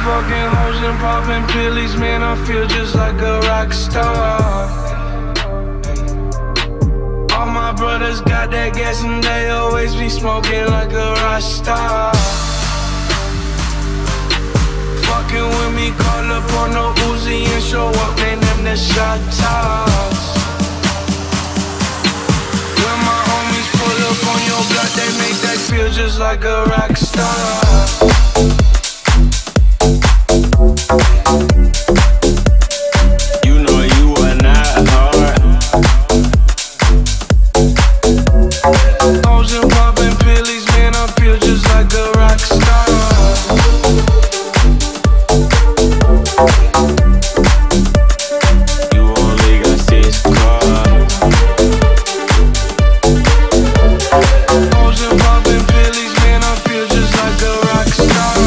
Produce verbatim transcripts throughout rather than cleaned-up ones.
fucking hoes and popping pillies, man, I feel just like a rock star. All my brothers got that gas and they always be smoking like a Rockstar. Fucking with me, call up on no Uzi and show up, man, them the shot tops. When my homies pull up on your block, they make that feel just like a rock star. You know you are not hard. Hoes and popping pillies, man, I feel just like a rock star. You only got six cars. Hoes and popping pillies, man, I feel just like a rock star.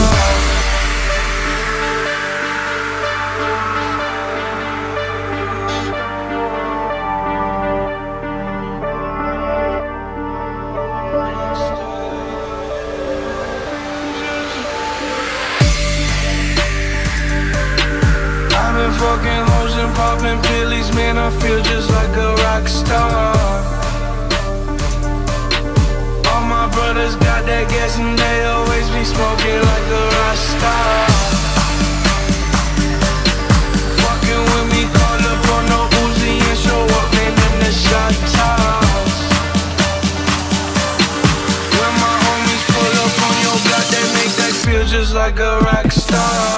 Fucking hoes and popping pillies, man, I feel just like a rock star. All my brothers got that gas and they always be smoking like a Rockstar. Fucking with me, call up on no Uzi and show up, man, them the shot tops. When my homies pull up on your block, they make that feel just like a rock star.